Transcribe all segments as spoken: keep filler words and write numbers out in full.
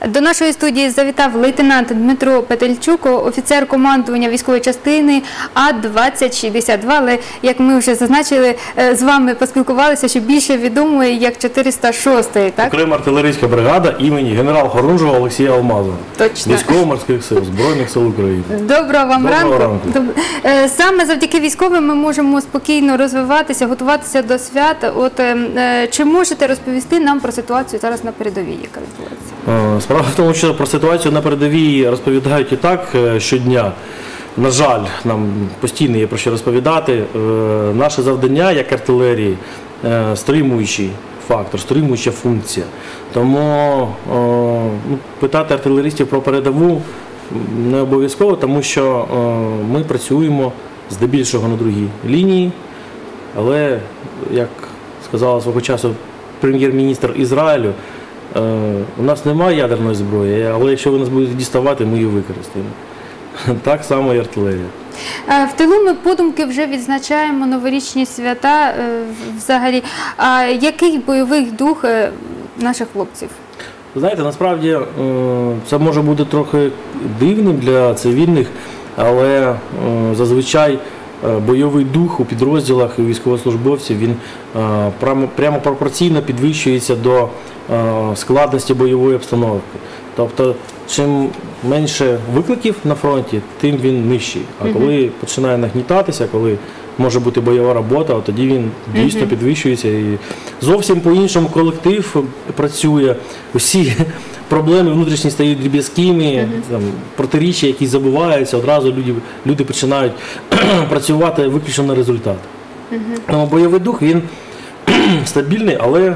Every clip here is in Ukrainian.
До нашої студії завітав лейтенант Дмитро Петельчук, офіцер командування військової частини А двадцять шістдесят два, але, як ми вже зазначили, з вами поспілкувалися, що більше відомо як чотириста шоста, так? Окрема артилерійська бригада імені генерал-хорунжого Олексія Алмазова. Точно. Військово-морських сил, Збройних сил України. Доброго вам Доброго ранку. ранку. Саме завдяки військовим ми можемо спокійно розвиватися, готуватися до свят. От, чи можете розповісти нам про ситуацію зараз на передовій, яка відбувається? Справа в тому, що про ситуацію на передовій розповідають і так щодня. На жаль, нам постійно є про що розповідати. Наше завдання, як артилерії, стримуючий фактор, стримуюча функція. Тому ну, питати артилеристів про передову не обов'язково, тому що ми працюємо здебільшого на другій лінії, але, як сказала свого часу прем'єр-міністр Ізраїлю, у нас немає ядерної зброї, але якщо ви нас будете діставати, ми її використаємо. Так само і артилерія. В тилу ми подумки вже відзначаємо новорічні свята взагалі. А який бойовий дух наших хлопців? Знаєте, насправді це може бути трохи дивним для цивільних, але зазвичай бойовий дух у підрозділах і військовослужбовців, він прямо, прямо пропорційно підвищується до складності бойової обстановки. Тобто, чим менше викликів на фронті, тим він нижчий. А коли починає нагнітатися, коли може бути бойова робота, тоді він дійсно підвищується. І зовсім по-іншому колектив працює. Усі проблеми внутрішні стають дріб'язкими, там, протиріччя, які забуваються, одразу люди, люди починають працювати виключно на результат. Тому бойовий дух, він стабільний, але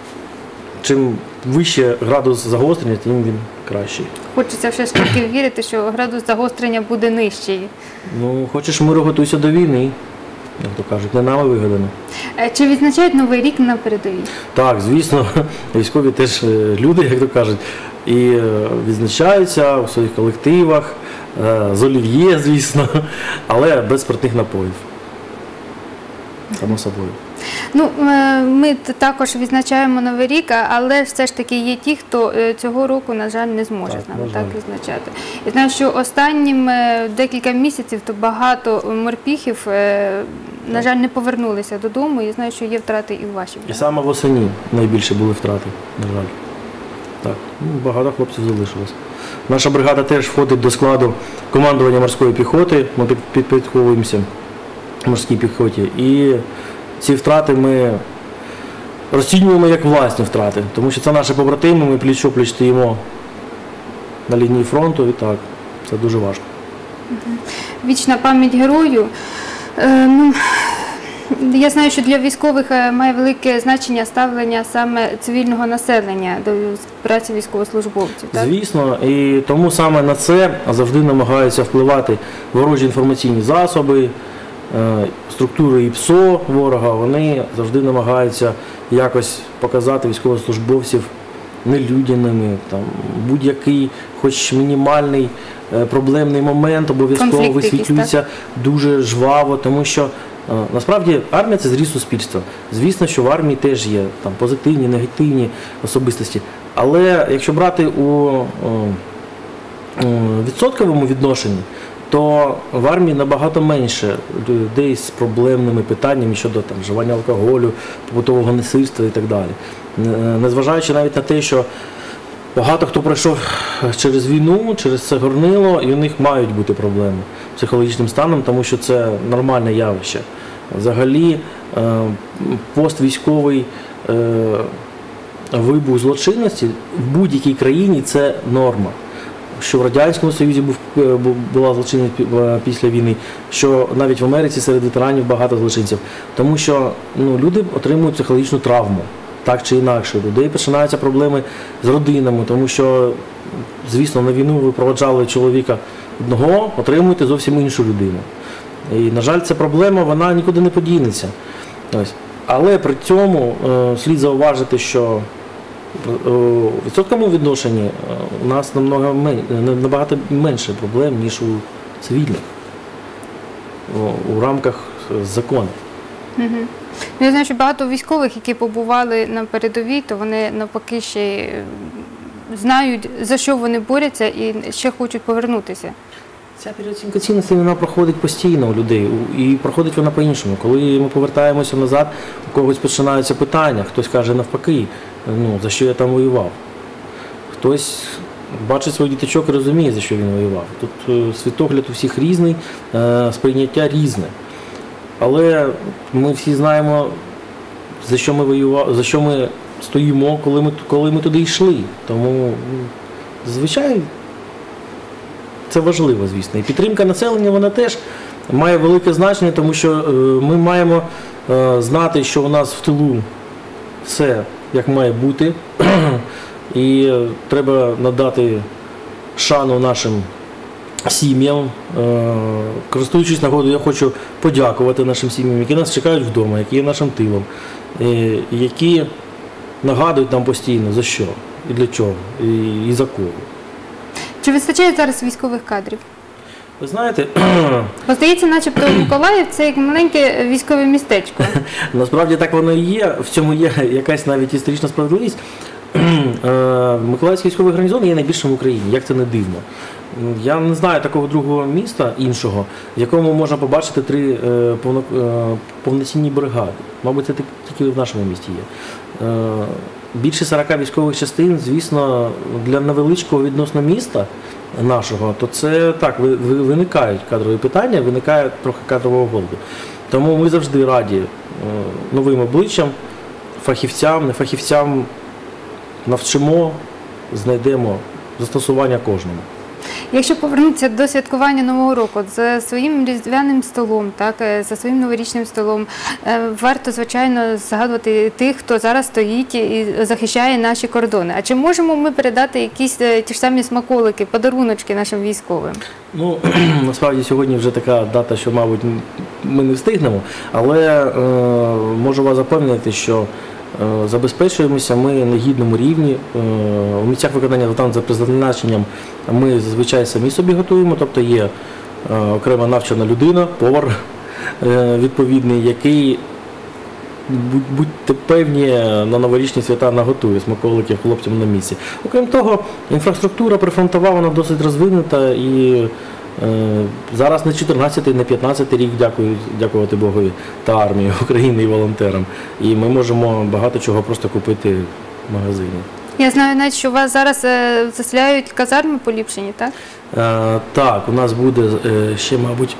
чим вище градус загострення, тим він кращий. Хочеться все ж таки вірити, що градус загострення буде нижчий. Ну, хочеш миру, готуйся до війни, як то кажуть, не нами вигадано. Чи відзначають Новий рік на передовій? Так, звісно, військові теж люди, як то кажуть, і відзначаються у своїх колективах, з олів'є, звісно, але без спиртних напоїв. Само собою. Ну, ми також відзначаємо Новий рік, але все ж таки є ті, хто цього року, на жаль, не зможе так, з нами так відзначати. Я знаю, що останнім декілька місяців то багато морпіхів, на жаль, не повернулися додому. Я знаю, що є втрати і у вашій. І саме восені найбільше були втрати, на жаль. Так, ну, багато хлопців залишилось. Наша бригада теж входить до складу командування морської піхоти, ми підпорядковуємося морській піхоті. І ці втрати ми розцінюємо як власні втрати, тому що це наші побратими, ми пліч-о-пліч стоїмо на лінії фронту, і так, це дуже важко. Вічна пам'ять герою. Е, ну, я знаю, що для військових має велике значення ставлення саме цивільного населення до праці військовослужбовців, так? Звісно, і тому саме на це завжди намагаються впливати ворожі інформаційні засоби, структури і ПСО ворога, вони завжди намагаються якось показати військовослужбовців нелюдяними, там, будь-який, хоч мінімальний проблемний момент обов'язково висвітлюється дуже жваво, тому що насправді армія – це зріз суспільства. Звісно, що в армії теж є там позитивні, негативні особистості, але якщо брати у відсотковому відношенні, то в армії набагато менше людей з проблемними питаннями щодо там, вживання алкоголю, побутового насильства і так далі. Незважаючи навіть на те, що багато хто пройшов через війну, через це горнило, і у них мають бути проблеми з психологічним станом, тому що це нормальне явище. Взагалі, поствійськовий вибух злочинності в будь-якій країні – це норма. Що в Радянському Союзі була злочинність після війни, що навіть в Америці серед ветеранів багато злочинців. Тому що ну, люди отримують психологічну травму, так чи інакше. У людей починаються проблеми з родинами, тому що, звісно, на війну ви проводжали чоловіка одного, отримуєте зовсім іншу людину. І, на жаль, ця проблема, вона нікуди не подінеться. Ось. Але при цьому е, слід зауважити, що у відсотковому відношенні у нас намного, набагато менше проблем, ніж у цивільних, у рамках закону. Угу. Я знаю, що багато військових, які побували на передовій, то вони навпаки ще знають, за що вони борються і ще хочуть повернутися? Ця переоцінка цінностей, вона проходить постійно у людей, у- і проходить вона по-іншому. Коли ми повертаємося назад, у когось починаються питання, хтось каже навпаки, ну, за що я там воював. Хтось бачить своїх діточок і розуміє, за що він воював. Тут е, світогляд у всіх різний, е, сприйняття різне. Але ми всі знаємо, за що ми воювали, за що ми стоїмо, коли ми, коли ми туди йшли. Тому, ну, звичайно, це важливо, звісно. І підтримка населення, вона теж має велике значення, тому що е, ми маємо е, знати, що у нас в тилу все як має бути. І е, треба надати шану нашим сім'ям. Е, Користуючись нагодою, я хочу подякувати нашим сім'ям, які нас чекають вдома, які є нашим тилом, е, які нагадують нам постійно, за що, і для чого, і, і за кого. Чи вистачає зараз військових кадрів? Ви знаєте, Бо здається, начебто Миколаїв – це як маленьке військове містечко. насправді так воно і є, в цьому є якась навіть історична справедливість. Е, Миколаївський військовий гарнізон є найбільшим в Україні, як це не дивно. Я не знаю такого другого міста іншого, в якому можна побачити три е, повно, е, повноцінні бригади. Мабуть, це тик- тільки в нашому місті є. Е, Більше сорока військових частин, звісно, для невеличкого відносно міста нашого, то це так, ви- ви- виникають кадрові питання, виникає трохи кадрового голоду. Тому ми завжди раді е, новим обличчям, фахівцям, не фахівцям навчимо, знайдемо застосування кожному. Якщо повернутися до святкування Нового року за своїм різдвяним столом, так, е, за своїм новорічним столом, е, варто, звичайно, згадувати тих, хто зараз стоїть і захищає наші кордони. А чи можемо ми передати якісь е, ті ж самі смаколики, подаруночки нашим військовим? Ну, насправді сьогодні вже така дата, що, мабуть, ми не встигнемо, але е, можу вас запевнити, що е, забезпечуємося ми на гідному рівні. Е, у місцях виконання завдань за призначенням ми зазвичай самі собі готуємо, тобто є е, окрема навчена людина, повар е, відповідний, який, будь- будьте певні, на новорічні свята наготує смаколиків хлопцям на місці. Окрім того, інфраструктура прифронтова, вона досить розвинута і е, зараз не чотирнадцятий, не п'ятнадцятий рік, дякую, дякувати Богові та армії України і волонтерам. І ми можемо багато чого просто купити в магазині. Я знаю навіть, що у вас зараз е, заселяють казарми поліпшені, так? Е, Так, у нас буде е, ще, мабуть,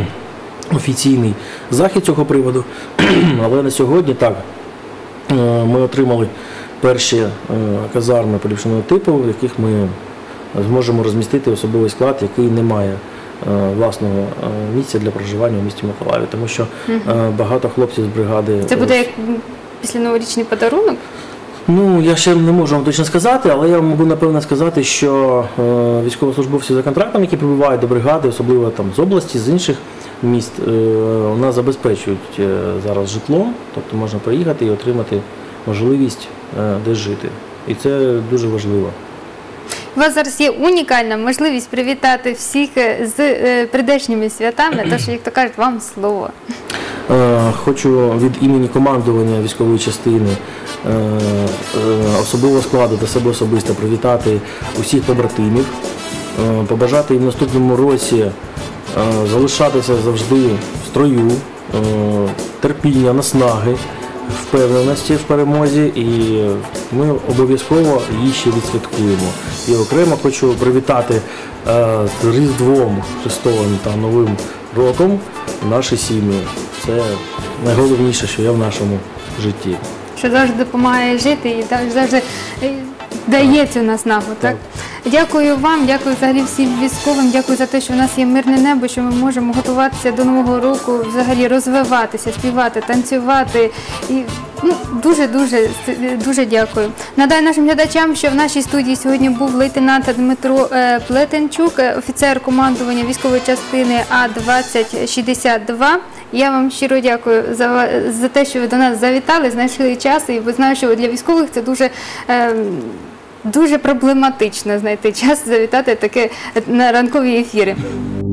офіційний захід цього приводу, але на сьогодні так, е, ми отримали перші е, казарми поліпшеного типу, в яких ми зможемо розмістити особовий склад, який не має е, власного е, місця для проживання у місті Миколаєві, тому що е, багато хлопців з бригади... Це буде як післяноворічний подарунок? Ну, я ще не можу вам точно сказати, але я можу напевно сказати, що е, військовослужбовці за контрактом, які прибувають до бригади, особливо там з області, з інших міст, е, у нас забезпечують е, зараз житлом, тобто можна приїхати і отримати можливість е, десь жити. І це дуже важливо. У вас зараз є унікальна можливість привітати всіх е, з е, прийдешніми святами, тож, як то кажуть, вам слово. Е, Хочу від імені командування військової частини, е, е, особового складу та себе особисто привітати усіх побратимів, е, побажати їм в наступному році е, залишатися завжди в строю, е, терпіння, наснаги, впевненості в перемозі, і ми обов'язково її ще відсвяткуємо. І окремо хочу привітати е, з Різдвом Христовим та Новим роком наші сім'ї. Це найголовніше, що є в нашому житті. Що завжди допомагає жити і завжди е, дає цю наснагу, так? Дякую вам, дякую взагалі всім військовим, дякую за те, що в нас є мирне небо, що ми можемо готуватися до Нового року, взагалі розвиватися, співати, танцювати. І ну, дуже-дуже дуже дякую. Нагадаю нашим глядачам, що в нашій студії сьогодні був лейтенант Дмитро е, Плетенчук, е, офіцер командування військової частини А двадцять шістдесят два. Я вам щиро дякую за, за те, що ви до нас завітали, знайшли час, і ви знаєте, що для військових це дуже... Е, Дуже проблематично знайти час завітати таке на ранкові ефіри.